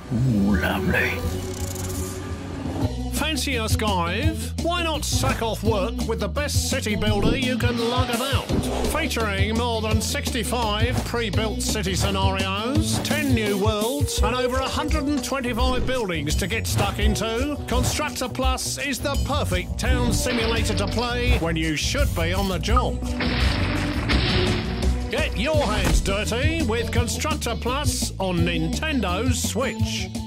Ooh, lovely. Fancy a skive? Why not sack off work with the best city builder you can lug about? Featuring more than 65 pre-built city scenarios, 10 new worlds, and over 125 buildings to get stuck into, Constructor Plus is the perfect town simulator to play when you should be on the job. Get your hands dirty with Constructor Plus on Nintendo Switch.